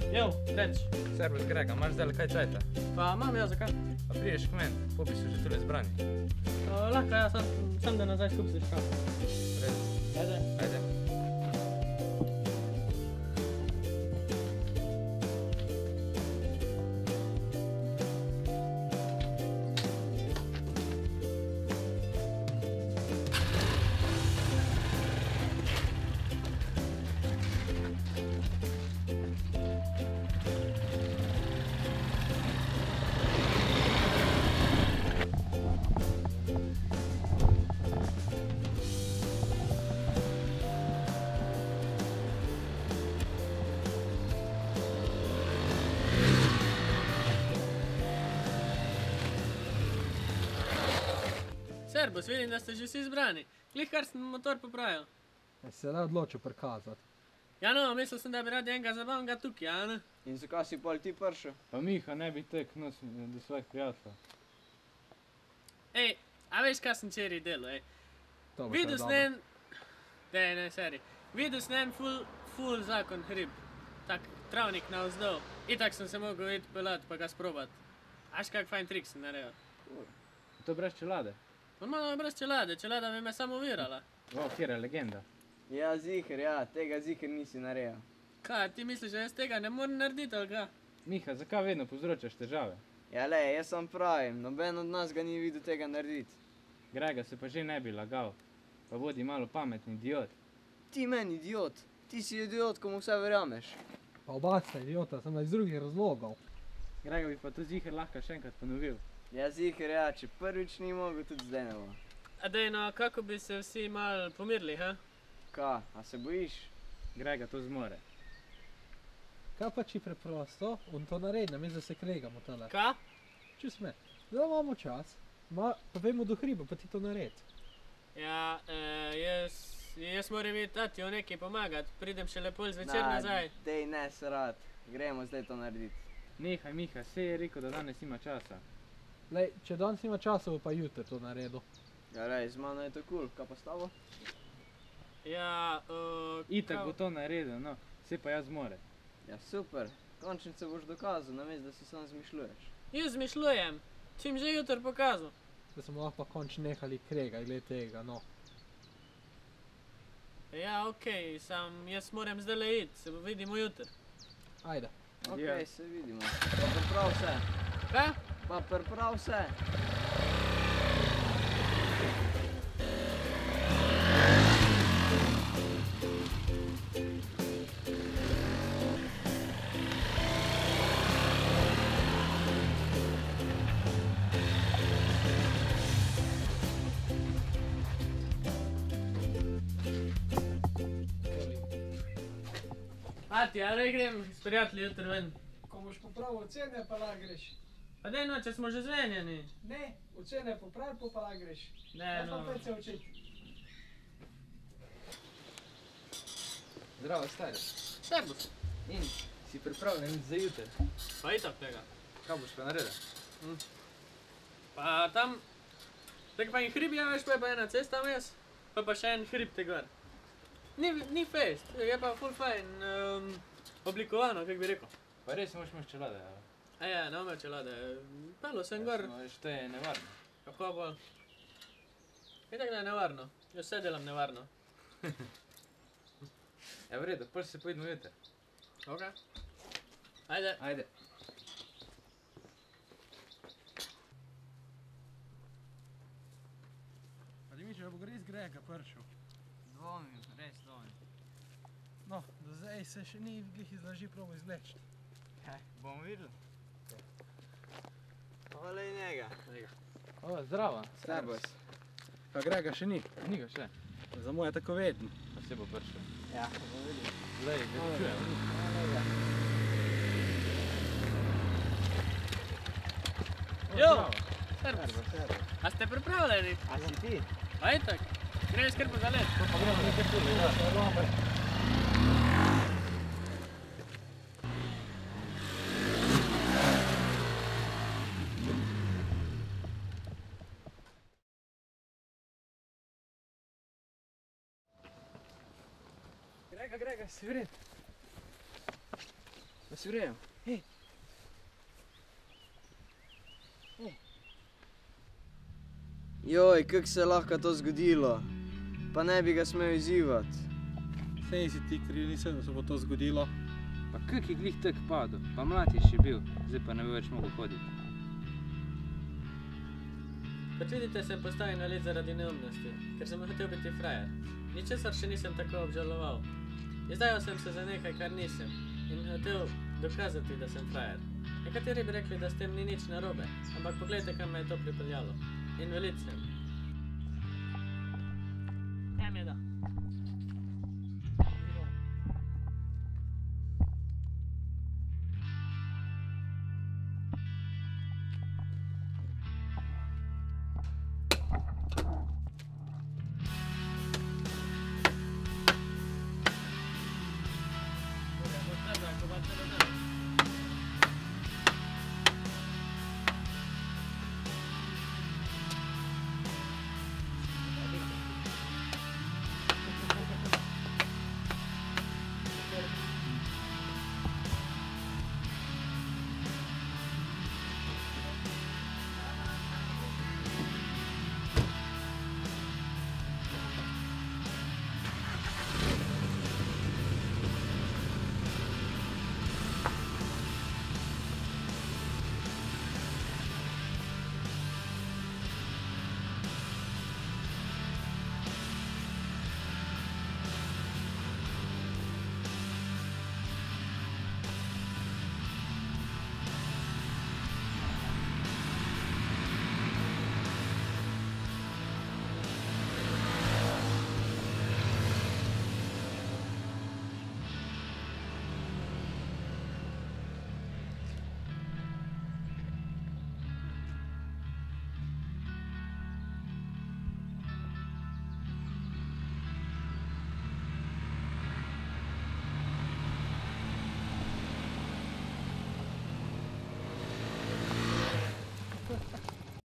Jo, reč. Servus Grega, imaš zdaj kaj cajta? Pa imam jaz zakaj? Pa prideš k meni, popi so že tule zbrani. Lahko jaz sem da nazaj skup se škaf. Red. Ajde. Ajde. Servus, vidim, da ste že vsi zbrani. Glih kar sem motor popravil. Se ne odločil prikazati. Ja no, mislil sem, da bi radi enega zabavnega tukaj, a ne? In zakaj si pol ti prišel? Pa Miha ne bi tek nosil do svojih prijateljev. Ej, a veš, kaj sem včeraj delal, ej? Videl sem en... Dej, ne, seri. Videl sem en ful zakon hrib. Tak travnik navzdol. Itak sem se mogel iti pelat pa ga sprobat. Aš kak fajn trik sem naredil. To brez čelade? Normalno brez čelade, čelada bi me samo virala. O, kjer je legenda. Ja, ziher, ja, tega ziher nisi naredil. Kaj, ti misliš, da jaz tega ne morem narediti, ali kaj? Miha, zakaj vedno povzročaš težave? Ja, le, jaz sam pravim, noben od nas ga ni videl tega narediti. Grega se pa že ne bi lagal. Pa bodi malo pametni idiot. Ti meni idiot, ti si idiot, komu vse verjameš. Pa oba sta idiota, sem iz drugih razlogov. Grega bi pa to ziher lahko še enkrat ponovil. Ja, ziher, ja, če prvič ni mogel, tudi zdaj ne bo. A dej, no, kako bi se vsi mal pomirili, ha? Ka, a se bojiš? Grega to zmore. Kaj pa či preprosto, on to naredi, namesto da se kregamo tale. Ka? Čus me, da imamo čas, pa vemo do hriba, pa ti to naredi. Ja, jaz moram iti tatiju nekaj pomagati, pridem še lepo zvečer nazaj. Dej, ne srat, gremo zdaj to narediti. Nehaj, Miha, sej je rekel, da danes ima časa. Lej, če danes nima časa, bo pa jutri to naredil. Ja, rej, z mano je to kul, kaj pa s tabo? Ja, Itak bo to naredil, no, sej pa jaz zmore. Ja, super, končno se boš dokazal, namesto da si sam zmišljuješ. Jaz zmišljujem, čim že jutr pokazal. Da smo lahko pa končno nehali kregati, glede tega, no. Ja, okej, sam jaz moram zdajle iti, se vidimo jutr. Ajde. Okej, se vidimo. Pa priprav vse. Kaj? Pa priprav vse. Ati, ali grem s prijatelji jutr ven? Ko boš popravil ocene, pa lahko greš. Pa dej no, če smo že zvenjeni. Ne, ocene popravi, pa lahko greš. Ne, no. se učiti. Zdravo, stari. Servus. In si pripravljen za jutr? Pa itak tega. Kaj boš pa naredil? Pa tam, tako pa en hrib, ja veš, pa je pa ena cesta vmes, pa še en hrib te gor. Ni fest, je pa ful fajn oblikovano, kak bi rekel. Pa res moš imaš čelade, ali? A ja, ne imel čelade, pelo sem gor. Veš, to je nevarno. Kako bolj? Itak da je nevarno, jaz vse delam nevarno. Ja, v redu, pol se pojdemo jutr. Ok. Ajde. Ajde. Pa ti misliš, da bo res Grega prišel? Dvomim, res dvomim. No, do zdaj se še ni glih iz laži probo izvleči. Bomo videli? Hvala in njega. O, zdravo. Servus. Pa Grega še ni, ni ga še. Za moje tako vedno. Pa se bo prišel. Ja, bomo videli. Zdaj, ga čujem. Jo, servus. A ste pripravljeni? A si ti? Pa itak, greš kar po zalet. Pa gremo nekaj tudi, da. Grega, si vred. Da si vrejo. Hej. Joj, kako se je lahko to zgodilo? Pa ne bi ga smel izzivati. Sej si ti kriv, nisem, da se bo to zgodilo. Pa kak je glih tak padel, pa mlad je še bil, zdaj pa ne bi več mogel hoditi. Kot vidite, sem postal invalid zaradi neumnosti, ker sem hotel biti frajer. Ničesar še nisem tako obžaloval. Izdajal sem se za nekaj, kar nisem, in hotel dokazati, da sem frajer. Nekateri bi rekli, da s tem ni nič narobe, ampak poglejte, kam me je to pripeljalo. Invalid sem.